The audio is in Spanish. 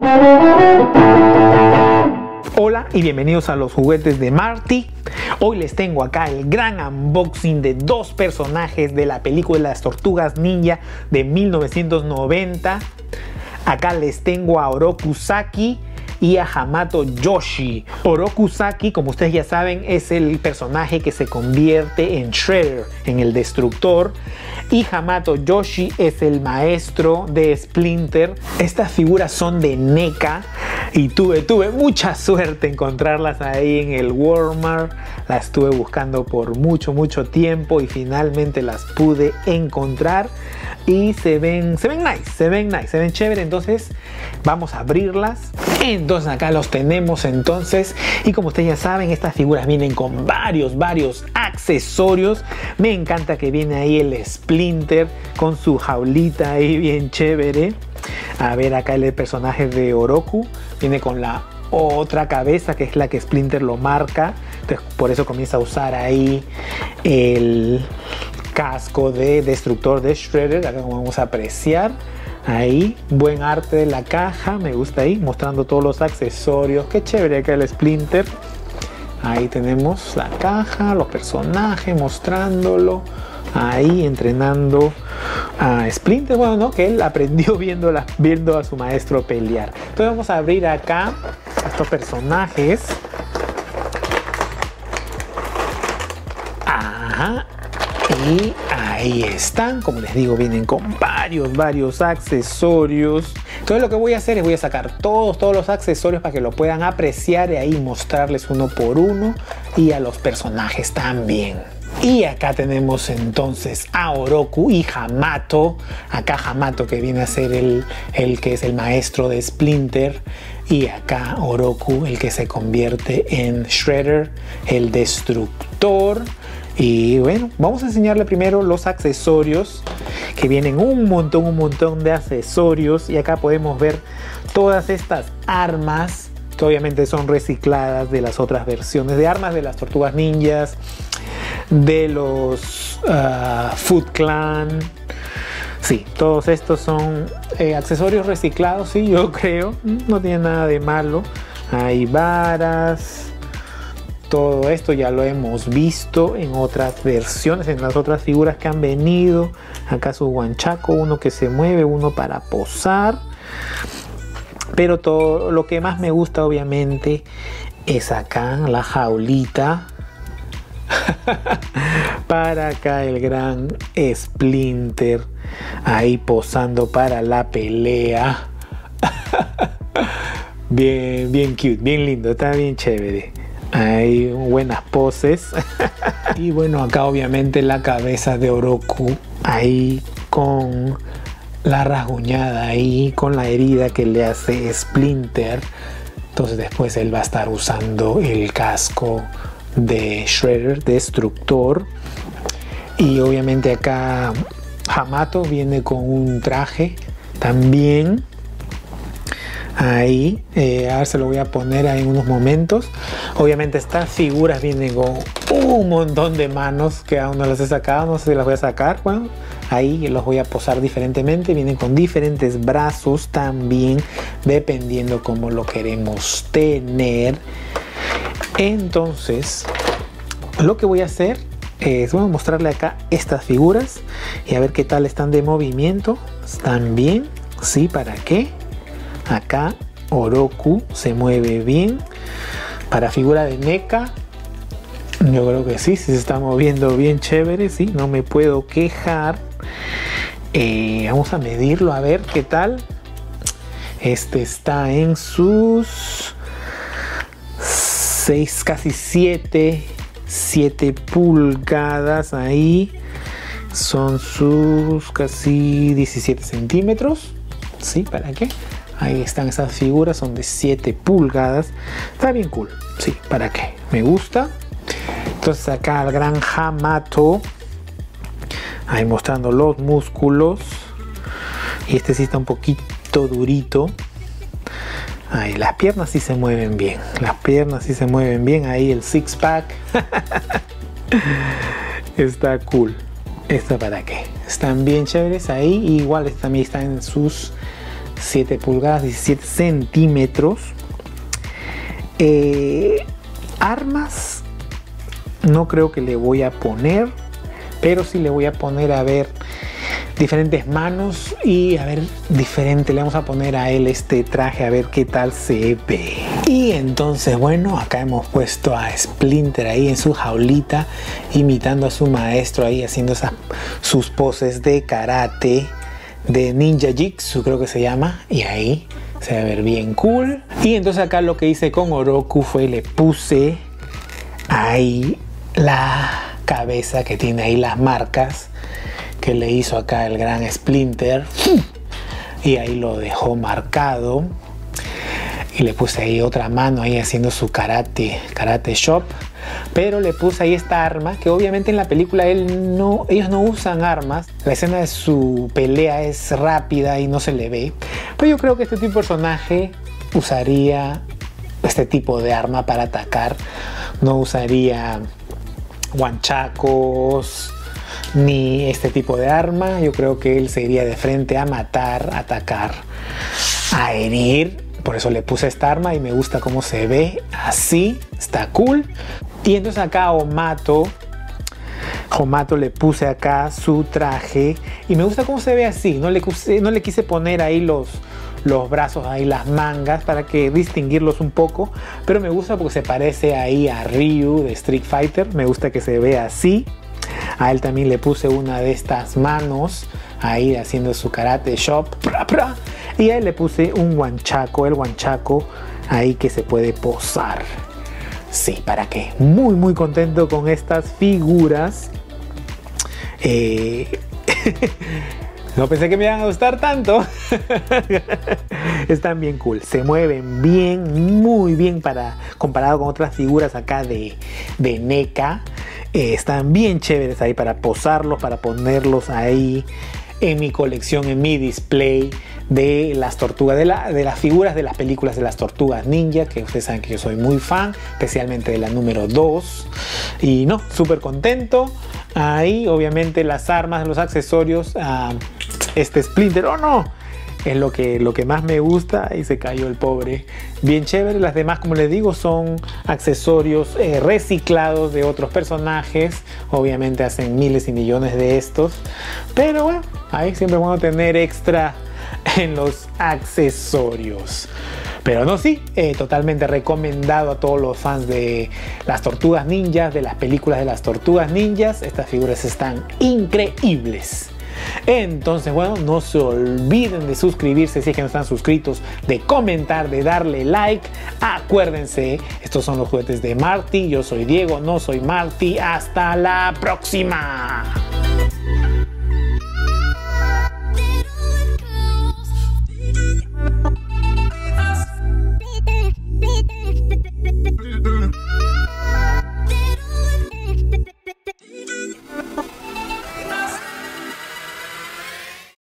Hola y bienvenidos a los juguetes de Marty. Hoy les tengo acá el gran unboxing de dos personajes de la película de las Tortugas Ninja de 1990. Acá les tengo a Oroku Saki y a Hamato Yoshi. Oroku Saki, como ustedes ya saben, es el personaje que se convierte en Shredder, en el destructor. Y Hamato Yoshi es el maestro de Splinter. Estas figuras son de NECA y tuve mucha suerte encontrarlas ahí en el Walmart. Las estuve buscando por mucho tiempo y finalmente las pude encontrar. Y se ven nice, se ven chévere. Entonces vamos a abrirlas. Entonces acá los tenemos entonces. Y como ustedes ya saben, estas figuras vienen con varios accesorios. Me encanta que viene ahí el Splinter con su jaulita ahí bien chévere. A ver, acá el personaje de Oroku viene con la otra cabeza, que es la que Splinter lo marca. Entonces por eso comienza a usar ahí el casco de destructor de Shredder. Acá como vamos a apreciar ahí, buen arte de la caja, me gusta ahí, mostrando todos los accesorios. Qué chévere acá el Splinter. Ahí tenemos la caja, los personajes, mostrándolo ahí, entrenando a Splinter, bueno, ¿no? Que él aprendió viendo a su maestro pelear. Entonces vamos a abrir acá estos personajes. Ajá. Y ahí están, como les digo, vienen con varios accesorios. Entonces lo que voy a hacer es voy a sacar todos los accesorios para que lo puedan apreciar y ahí mostrarles uno por uno, y a los personajes también. Y acá tenemos entonces a Oroku y Hamato. Acá Hamato, que viene a ser el que es el maestro de Splinter. Y acá Oroku, el que se convierte en Shredder, el destructor. Y bueno, vamos a enseñarle primero los accesorios, que vienen un montón de accesorios. Y acá podemos ver todas estas armas, que obviamente son recicladas de las otras versiones de armas de las Tortugas Ninjas, de los Foot Clan. Sí, todos estos son accesorios reciclados, sí, yo creo. No tiene nada de malo. Hay varas. Todo esto ya lo hemos visto en otras versiones, en las otras figuras que han venido. Acá su guanchaco, uno que se mueve, uno para posar. Pero todo lo que más me gusta obviamente es acá la jaulita. Para acá el gran Splinter ahí posando para la pelea. Bien cute, bien lindo, está bien chévere. Hay buenas poses. Y bueno, acá obviamente la cabeza de Oroku ahí con la rasguñada, ahí con la herida que le hace Splinter. Entonces después él va a estar usando el casco de Shredder, destructor. Y obviamente acá Hamato viene con un traje también. Ahí, a ver, se lo voy a poner ahí en unos momentos. Obviamente estas figuras vienen con un montón de manos que aún no las he sacado, no sé si las voy a sacar. Bueno, ahí los voy a posar diferentemente. Vienen con diferentes brazos también, dependiendo cómo lo queremos tener. Entonces, lo que voy a hacer es, voy a mostrarle acá estas figuras y a ver qué tal están de movimiento. ¿Están bien? ¿Sí? ¿Para qué? Acá Oroku se mueve bien. Para figura de NECA, yo creo que sí, se está moviendo bien chévere, sí, no me puedo quejar. Vamos a medirlo a ver qué tal. Este está en sus 6, casi 7 pulgadas ahí. Son sus casi 17 centímetros. ¿Sí? ¿Para qué? Ahí están esas figuras, son de 7 pulgadas. Está bien cool. Sí, ¿para qué? Me gusta. Entonces acá el gran Hamato. Ahí mostrando los músculos. Y este sí está un poquito durito. Ahí, las piernas sí se mueven bien. Las piernas sí se mueven bien. Ahí el six pack. Está cool. ¿Esto para qué? Están bien chéveres ahí. Igual también están en sus 7 pulgadas, 17 centímetros. Armas no creo que le voy a poner, pero sí le voy a poner, a ver, diferentes manos y a ver, diferente, le vamos a poner a él este traje a ver qué tal se ve. Y entonces, bueno, acá hemos puesto a Splinter ahí en su jaulita, imitando a su maestro ahí, haciendo sus poses de karate, de ninja jitsu creo que se llama, y ahí se va a ver bien cool. Y entonces acá lo que hice con Oroku fue le puse ahí la cabeza que tiene ahí las marcas que le hizo acá el gran Splinter, y ahí lo dejó marcado. Y le puse ahí otra mano ahí haciendo su karate chop, pero le puse ahí esta arma que obviamente en la película ellos no usan armas. La escena de su pelea es rápida y no se le ve, pero yo creo que este tipo de personaje usaría este tipo de arma para atacar. No usaría guanchacos ni este tipo de arma. Yo creo que él se iría de frente a matar, a atacar, a herir. Por eso le puse esta arma y me gusta cómo se ve así, está cool. Y entonces acá a Hamato le puse acá su traje y me gusta cómo se ve así. No le quise poner ahí los brazos, ahí las mangas, para que distinguirlos un poco, pero me gusta porque se parece ahí a Ryu de Street Fighter. Me gusta que se vea así. A él también le puse una de estas manos ahí haciendo su karate chop, y a él le puse un guanchaco, el guanchaco ahí que se puede posar. Sí, ¿para qué? Muy muy contento con estas figuras. No pensé que me iban a gustar tanto. Están bien cool, se mueven bien, muy bien comparado con otras figuras acá de NECA. Están bien chéveres ahí para posarlos, para ponerlos ahí en mi colección, en mi display de las tortugas, de las figuras de las películas de las tortugas ninja, que ustedes saben que yo soy muy fan, especialmente de la número 2. Y no, súper contento. Ahí obviamente las armas, los accesorios, este Splinter, ¡oh no!, es lo que más me gusta. Ahí se cayó el pobre. Bien chévere. Las demás, como les digo, son accesorios reciclados de otros personajes. Obviamente hacen miles y millones de estos, pero bueno, ahí siempre es bueno tener extra en los accesorios. Pero no, sí, totalmente recomendado a todos los fans de las tortugas ninjas, de las películas de las tortugas ninjas. Estas figuras están increíbles. Entonces, bueno, no se olviden de suscribirse si es que no están suscritos, de comentar, de darle like. Acuérdense, estos son los juguetes de Marty. Yo soy Diego, no soy Marty. Hasta la próxima.